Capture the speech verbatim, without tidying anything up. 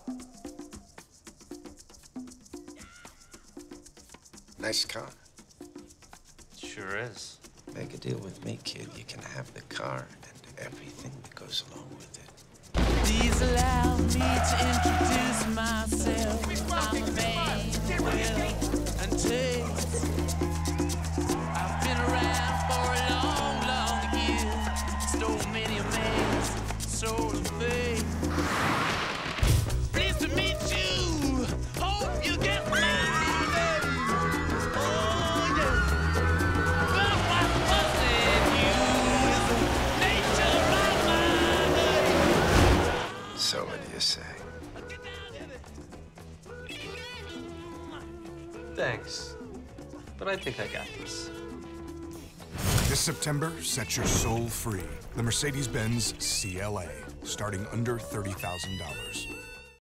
Nice car. Sure is. Make a deal with me, kid. You can have the car and everything that goes along with it. Please allow me to introduce myself. I'm a man with will and taste. I've been around for a long, long year. Stole many a man's soul and faith. Pleased to meet you. Hope you get my name. Oh, yeah. But what was in you is the nature of my name. So what do you say? Thanks. But I think I got this. This September, set your soul free. The Mercedes-Benz C L A, starting under thirty thousand dollars.